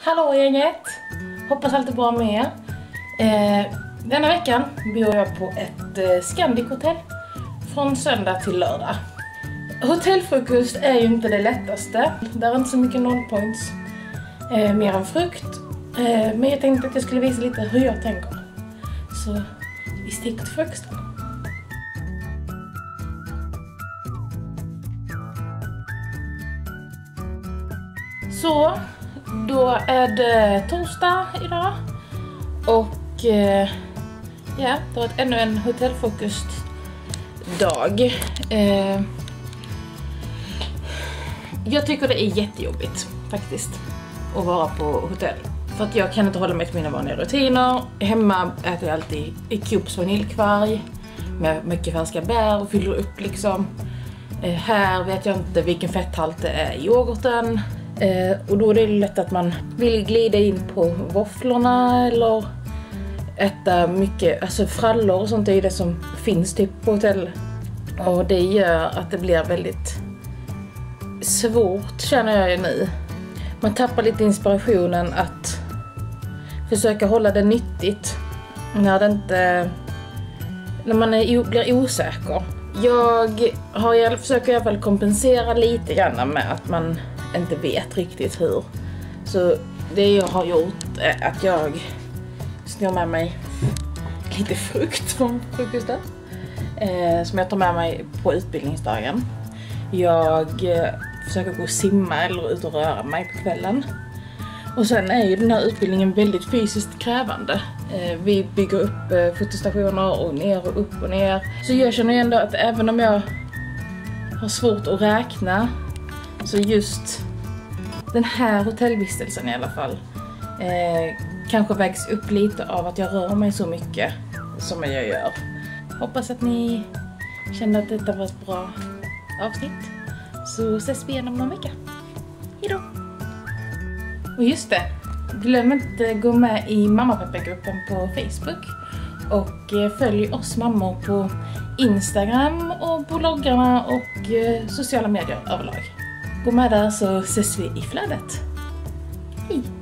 Hallå gänget! Hoppas allt är bra med er. Denna veckan bor jag på ett Scandic hotell från söndag till lördag. Hotellfrukost är ju inte det lättaste. Det är inte så mycket nollpoints mer än frukt. Men jag tänkte att jag skulle visa lite hur jag tänker. Så vi sticker till frukosten. Så då är det torsdag idag. Och ja, det har varit ännu en hotellfrukostdag. Jag tycker det är jättejobbigt faktiskt att vara på hotell. För att jag kan inte hålla mig till mina vanliga rutiner. Hemma äter jag alltid Coops vaniljkvarg med mycket färska bär och fyller upp liksom. Här vet jag inte vilken fetthalt det är i yoghurten. Och då är det lätt att man vill glida in på våfflorna eller äta mycket, alltså frallor och sånt är det som finns typ på hotell. Och det gör att det blir väldigt svårt, känner jag nu. Man tappar lite inspirationen att försöka hålla det nyttigt när man blir osäker. Jag försöker i alla fall kompensera lite grann med att man inte vet riktigt hur. Så det jag har gjort är att jag snor med mig lite frukt från frukosten som jag tar med mig på utbildningsdagen. Jag försöker gå och simma eller ut och röra mig på kvällen. Och sen är ju den här utbildningen väldigt fysiskt krävande. Vi bygger upp fotostationer och ner och upp och ner. Så jag känner ändå att även om jag har svårt att räkna, så just den här hotellvistelsen i alla fall kanske vägs upp lite av att jag rör mig så mycket som jag gör. Hoppas att ni kände att detta var ett bra avsnitt. Så ses vi igen om någon vecka. Hejdå! Och just det, glöm inte gå med i Mamma-Peppa-gruppen på Facebook. Och följ oss mammor på Instagram och bloggarna och sociala medier överlag. Gå med där så ses vi i flödet. Hej!